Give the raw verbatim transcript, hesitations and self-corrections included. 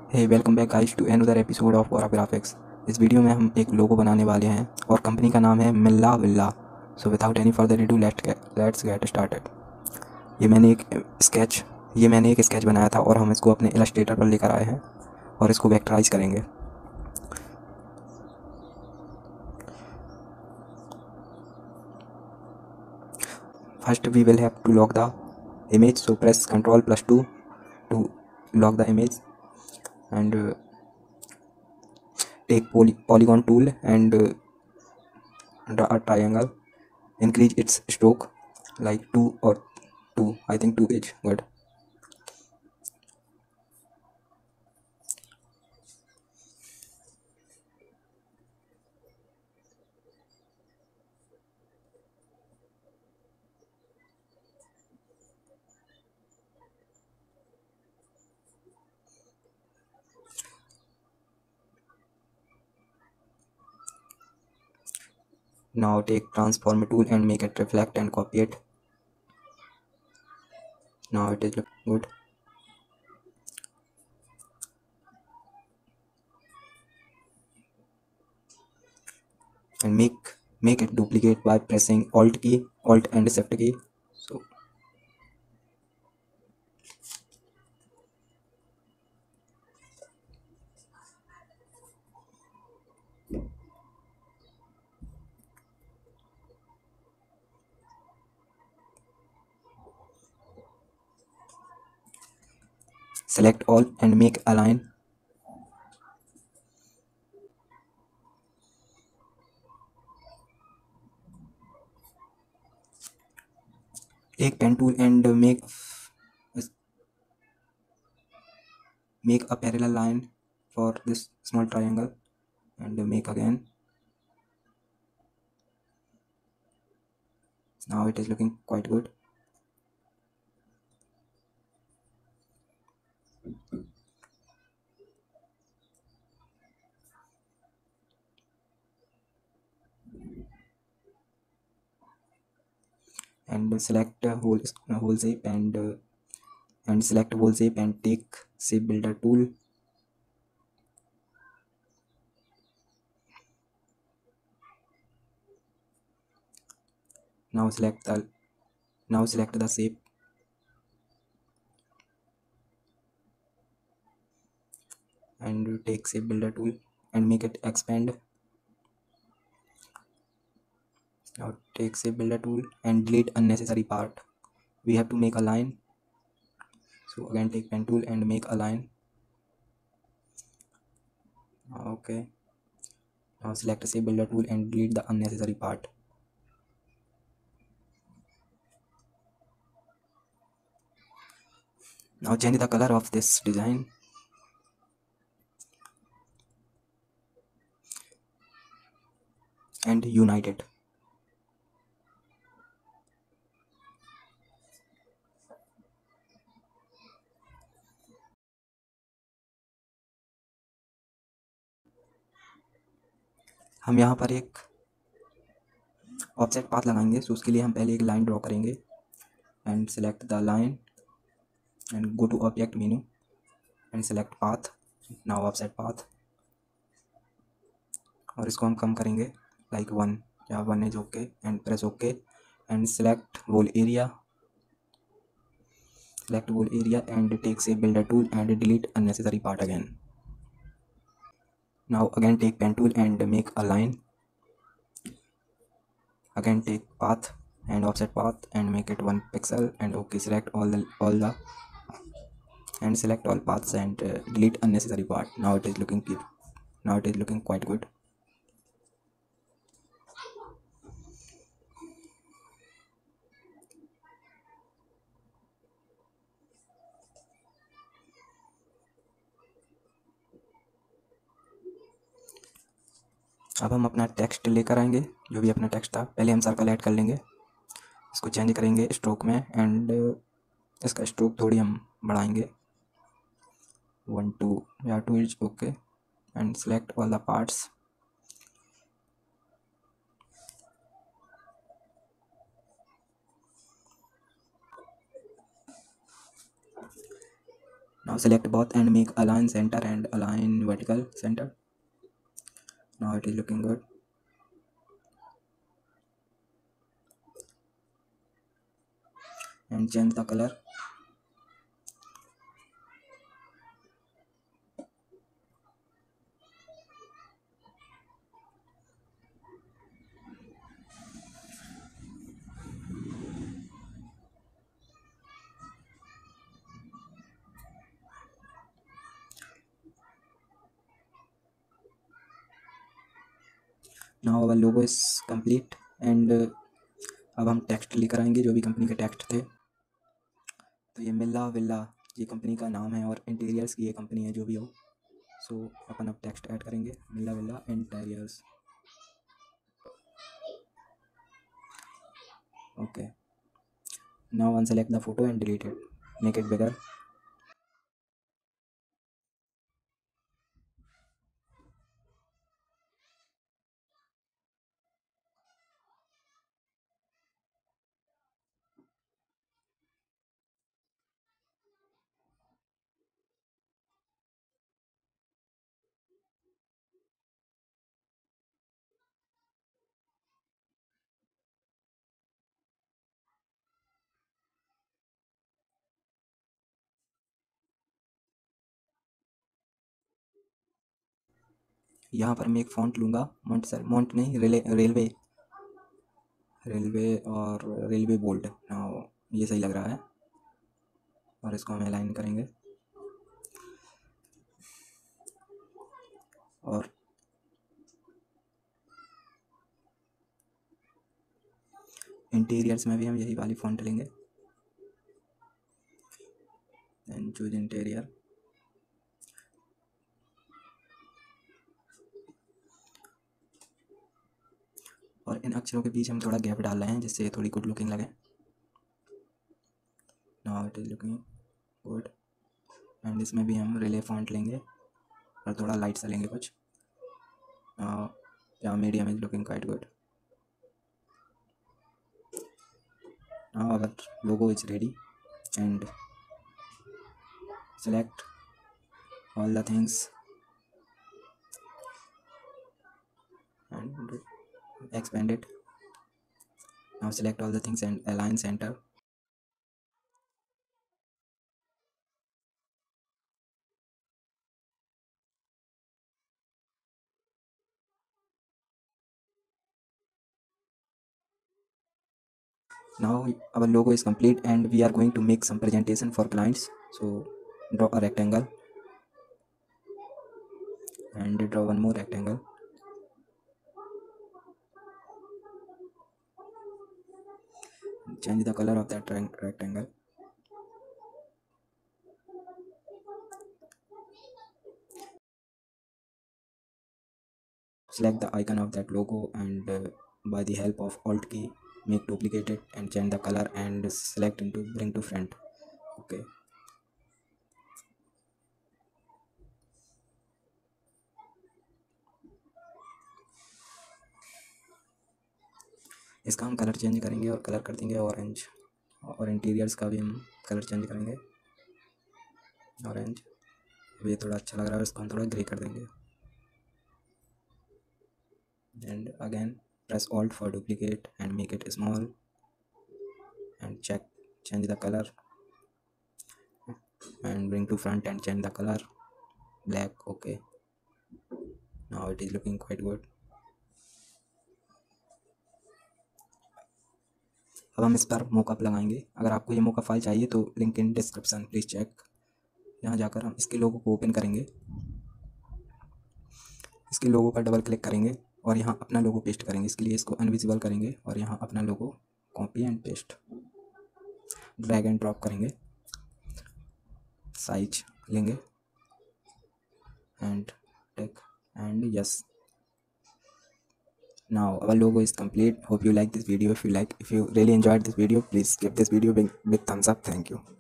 Hey welcome back guys to another episode of aura graphics. इस video में हम एक लोगो बनाने वाले हैं और कंपनी का नाम है Milla Villa. So without any further do let's get started. ये मैंने एक स्केच ये मैंने एक स्केच बनाया था और हम इसको अपने इलस्ट्रेटर पर लेकर आए हैं और इसको वेक्टराइज करेंगे। First we will have to lock the image, so press control plus two to lock the image and uh, take poly polygon tool and uh, draw a triangle. Increase its stroke like two or two. I think two is good. Now take transform tool and make it reflect and copy it. Now it is look good. And make make it duplicate by pressing alt key, alt and shift key. So select all and make align. Take pen tool and make make a parallel line for this small triangle and make again. Now it is looking quite good. And select uh, whole uh, whole shape and uh, and select whole shape and take shape builder tool. Now select the now select the shape and take shape builder tool and make it expand. Now take shape builder tool and delete unnecessary part. We have to make a line, so again take pen tool and make a line. Okay, now select shape builder tool and delete the unnecessary part. Now change the color of this design and unite it. हम यहाँ पर एक offset path लगाएंगे, सो उसके लिए हम पहले एक लाइन ड्रॉ करेंगे and select the line and go to object menu and select path. Now offset path और इसको हम कम करेंगे लाइक वन या one is okay and press okay and select whole area select whole area and take shape builder tool and delete unnecessary part again. Now again take pen tool and make a line. Again take path and offset path and make it one pixel and okay, select all the all the and select all paths and uh, delete unnecessary part. Now it is looking cute. Now it is looking quite good. अब हम अपना text लेकर आएंगे, जो भी अपना text था पहले हम सर्कल ऐड कर लेंगे, इसको चेंज करेंगे स्ट्रोक में एंड इसका स्ट्रोक थोड़ी हम बढ़ाएंगे वन टू या two is okay and select all the parts. Now select both and make align center and align vertical center. Now it is looking good. And change the color. Now our logo is complete and uh, अब हम text लेकर आएंगे जो भी company के text थे। तो ये मिल्ला विल्ला ये कंपनी का नाम है और इंटीरियर्स की ये कंपनी है जो भी हो। सो so, अपन अब टेक्स्ट ऐड करेंगे Milla Villa interiors. Okay, now unselect the photo and delete it, make it bigger. यहाँ पर मैं एक फ़ॉन्ट लूँगा, मॉन्ट सर मॉन्ट नहीं रेले रेलवे रेलवे और रेलवे बोल्ड। नाउ ये सही लग रहा है और इसको हम अलाइन करेंगे। और इंटीरियर्स में भी हम यही वाली फ़ॉन्ट लेंगे एंड चूज इंटीरियर। और इन अक्षरों के बीच हम थोड़ा गैप डाल रहे हैं जिससे ये थोड़ी गुड लुकिंग लगे। Now it is looking good. And इसमें भी हम रिले फॉन्ट लेंगे और थोड़ा लाइट सा लेंगे कुछ। या medium is looking quite good. Now our logo is ready and select all the things and expand it. Now select all the things and align center. Now our logo is complete and we are going to make some presentation for clients. So draw a rectangle and draw one more rectangle. Change the color of that rectangle. Select the icon of that logo and uh, by the help of Alt key make duplicate it and change the color and select into bring to front. Okay. इसका हम colour change करेंगे और colour कर देंगे orange. और interiors का भी हम कलर चेंज करेंगे ऑरेंज। ये थोड़ा अच्छा लग रहा है, इसको हम थोड़ा ग्रे कर देंगे। And again press alt for duplicate and make it small and check change the colour and bring to front and change the colour black. Okay, now it is looking quite good. अब हम इस पर mockup लगाएंगे। अगर आपको ये mockup file चाहिए तो link in description, please check. यहाँ जाकर हम इसके लोगो को ओपन करेंगे, इसके लोगो पर डबल क्लिक करेंगे और यहाँ अपना लोगो पेस्ट करेंगे। इसके लिए इसको अनविजिबल करेंगे और यहाँ अपना logo copy and paste drag and drop करेंगे। साइज लेंगे and take and yes. Now our logo is complete. Hope you like this video. If you like, if you really enjoyed this video, please give this video big big thumbs up. Thank you.